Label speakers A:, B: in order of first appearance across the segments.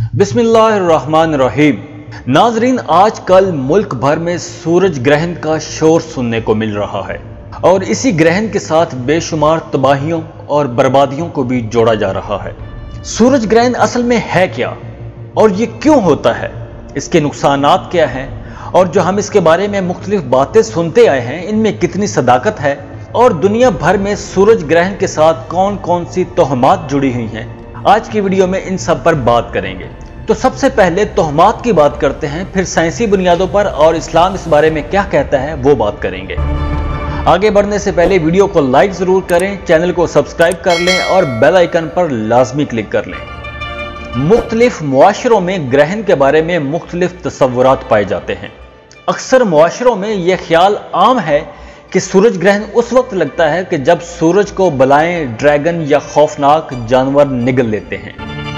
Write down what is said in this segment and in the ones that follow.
A: बिस्मिल्लाहिर्रहमानिर्रहीम। नाजरीन, आजकल मुल्क भर में सूरज ग्रहण का शोर सुनने को मिल रहा है और इसी ग्रहण के साथ बेशुमार तबाहियों और बर्बादियों को भी जोड़ा जा रहा है। सूरज ग्रहण असल में है क्या और ये क्यों होता है, इसके नुकसानात क्या हैं और जो हम इसके बारे में मुख्तलिफ बातें सुनते आए हैं इनमें कितनी सदाकत है और दुनिया भर में सूरज ग्रहण के साथ कौन कौन सी तोहमात जुड़ी हुई हैं, आज की वीडियो में इन सब पर बात करेंगे। तो सबसे पहले तोहमात की बात करते हैं, फिर साइंसी बुनियादों पर और इस्लाम इस बारे में क्या कहता है वो बात करेंगे। आगे बढ़ने से पहले वीडियो को लाइक जरूर करें, चैनल को सब्सक्राइब कर लें और बेल आइकन पर लाजमी क्लिक कर लें। मुख्तलिफ मुआशरों में ग्रहण के बारे में मुख्तलिफ तसव्वुरात पाए जाते हैं। अक्सर मुआशरों में यह ख्याल आम है कि सूरज ग्रहण उस वक्त लगता है कि जब सूरज को बलाएं, ड्रैगन या खौफनाक जानवर निगल लेते हैं।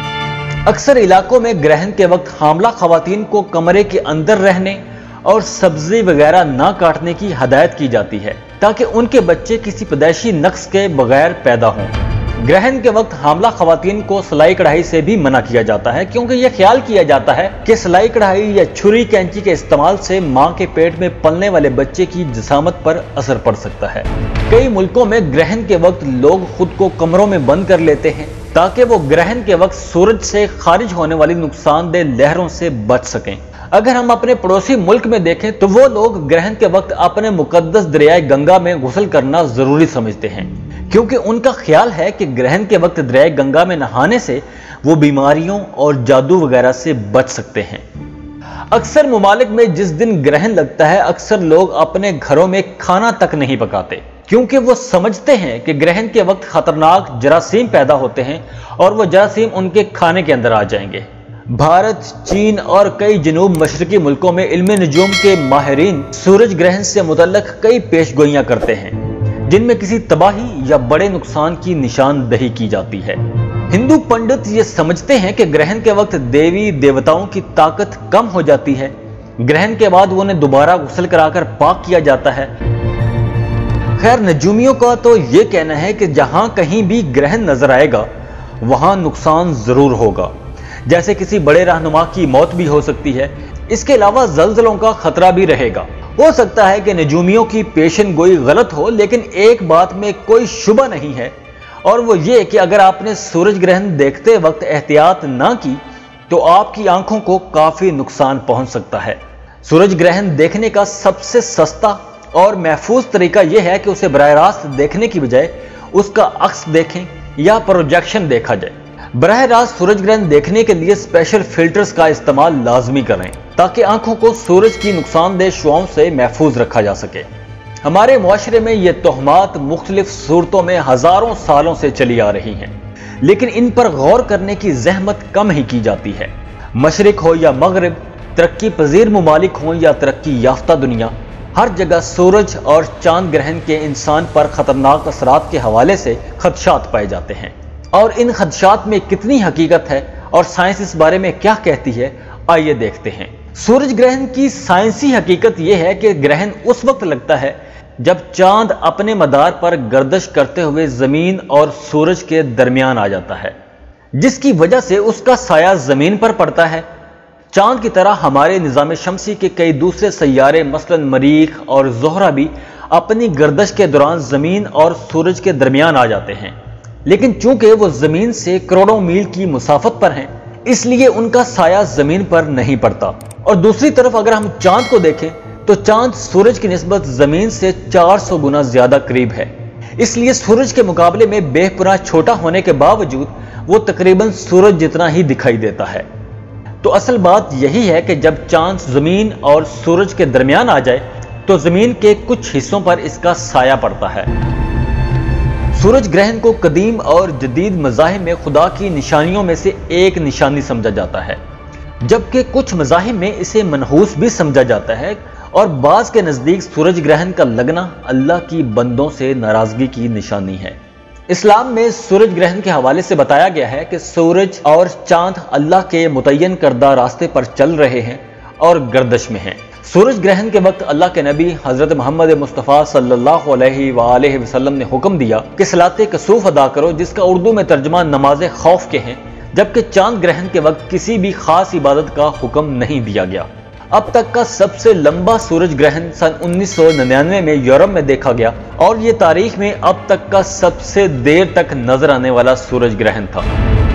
A: अक्सर इलाकों में ग्रहण के वक्त हामला खवातीन को कमरे के अंदर रहने और सब्जी वगैरह ना काटने की हदायत की जाती है ताकि उनके बच्चे किसी पैदाइशी नक्स के बगैर पैदा हों। ग्रहण के वक्त हामला खवातीन को सिलाई कढ़ाई से भी मना किया जाता है क्योंकि यह ख्याल किया जाता है कि सिलाई कढ़ाई या छुरी कैंची के इस्तेमाल से मां के पेट में पलने वाले बच्चे की जिसामत पर असर पड़ सकता है। कई मुल्कों में ग्रहण के वक्त लोग खुद को कमरों में बंद कर लेते हैं ताकि वो ग्रहण के वक्त सूरज से खारिज होने वाली नुकसानदेह लहरों से बच सकें। अगर हम अपने पड़ोसी मुल्क में देखें तो वो लोग ग्रहण के वक्त अपने मुकद्दस दरियाए गंगा में गुस्ल करना जरूरी समझते हैं क्योंकि उनका ख्याल है कि ग्रहण के वक्त दरियाए गंगा में नहाने से वो बीमारियों और जादू वगैरह से बच सकते हैं। अक्सर मुमालिक में जिस दिन ग्रहण लगता है अक्सर लोग अपने घरों में खाना तक नहीं पकाते क्योंकि वो समझते हैं कि ग्रहण के वक्त खतरनाक जरासीम पैदा होते हैं और वो जरासीम उनके खाने के अंदर आ जाएंगे। भारत, चीन और कई जनूब मशरकी मुल्कों में इल्म नजूम के माहिरीन सूरज ग्रहण से मुतल्लक कई पेशगोइयां करते हैं जिनमें किसी तबाही या बड़े नुकसान की निशानदही की जाती है। हिंदू पंडित ये समझते हैं कि ग्रहण के वक्त देवी देवताओं की ताकत कम हो जाती है। ग्रहण के बाद उन्हें दोबारा गुस्ल कराकर पाक किया जाता है। खैर, नजूमियों का तो ये कहना है कि जहां कहीं भी ग्रहण नजर आएगा वहां नुकसान जरूर होगा, जैसे किसी बड़े रहनुमा की मौत भी हो सकती है। इसके अलावा जल्जलों का खतरा भी रहेगा। हो सकता है कि नजूमियों की पेशन गोई गलत हो, लेकिन एक बात में कोई शुबा नहीं है और वो ये कि अगर आपने सूरज ग्रहण देखते वक्त एहतियात ना की तो आपकी आंखों को काफी नुकसान पहुंच सकता है। सूरज ग्रहण देखने का सबसे सस्ता और महफूज तरीका यह है कि उसे बराह रास्त देखने की बजाय उसका अक्स देखें या प्रोजेक्शन देखा जाए। बराह रास्त सूरज ग्रहण देखने के लिए स्पेशल फिल्टर्स का इस्तेमाल लाजमी करें ताकि आंखों को सूरज की नुकसानदेह शुआओं से महफूज रखा जा सके। हमारे मुआशरे में ये तोहमात मुख्तलिफ सूरतों में हजारों सालों से चली आ रही हैं, लेकिन इन पर गौर करने की जहमत कम ही की जाती है। मशरिक हो या मगरिब, तरक्की पजीर मुमालिक हो या तरक्की याफ्ता दुनिया, हर जगह सूरज और चांद ग्रहण के इंसान पर खतरनाक असरात के हवाले से खदशात पाए जाते हैं और इन खदशात में कितनी हकीकत है और साइंस इस बारे में क्या कहती है, आइए देखते हैं। सूरज ग्रहण की साइंसी हकीकत यह है कि ग्रहण उस वक्त लगता है जब चांद अपने मदार पर गर्दश करते हुए जमीन और सूरज के दरमियान आ जाता है, जिसकी वजह से उसका साया जमीन पर पड़ता है। चांद की तरह हमारे निज़ाम शमसी के कई दूसरे सैयारे मसलन मरीख और ज़ोहरा भी अपनी गर्दश के दौरान जमीन और सूरज के दरमियान आ जाते हैं, लेकिन चूंकि वो जमीन से करोड़ों मील की मुसाफत पर हैं इसलिए उनका साया जमीन पर नहीं पड़ता। और दूसरी तरफ अगर हम चांद को देखें तो चांद सूरज की निस्बत जमीन से 400 गुना ज्यादा करीब है, इसलिए सूरज के मुकाबले में बेपनाह छोटा होने के बावजूद वो तकरीबन सूरज जितना ही दिखाई देता है। तो असल बात यही है कि जब चांद जमीन और सूरज के दरमियान आ जाए तो जमीन के कुछ हिस्सों पर इसका साया पड़ता है। सूरज ग्रहण को कदीम और जदीद मज़ाहिब में खुदा की निशानियों में से एक निशानी समझा जाता है, जबकि कुछ मज़ाहिब में इसे मनहूस भी समझा जाता है और बाज़ के नज़दीक सूरज ग्रहण का लगना अल्लाह की बंदों से नाराज़गी की निशानी है। इस्लाम में सूरज ग्रहण के हवाले से बताया गया है कि सूरज और चांद अल्लाह के मुतय्यन करदा रास्ते पर चल रहे हैं और गर्दश में हैं। सूरज ग्रहण के वक्त अल्लाह के नबी हजरत मोहम्मद मुस्तफ़ा सल्लल्लाहु अलैहि वसल्लम ने हुक्म दिया कि सलाते कसूफ अदा करो, जिसका उर्दू में तर्जुमा नमाज खौफ के हैं, جبکہ چاند گرہن کے وقت کسی بھی خاص عبادت کا حکم نہیں دیا گیا۔ اب تک کا سب سے لمبا سورج گرہن سن 1999 میں یورپ میں دیکھا گیا اور یہ تاریخ میں اب تک کا سب سے دیر تک نظر آنے والا سورج گرہن تھا۔